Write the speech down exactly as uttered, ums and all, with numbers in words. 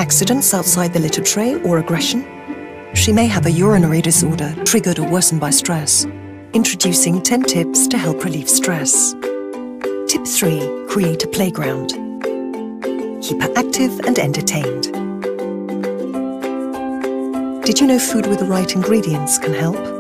accidents outside the litter tray or aggression? She may have a urinary disorder triggered or worsened by stress. Introducing ten tips to help relieve stress. Tip three. Create a playground. Keep her active and entertained. Did you know food with the right ingredients can help?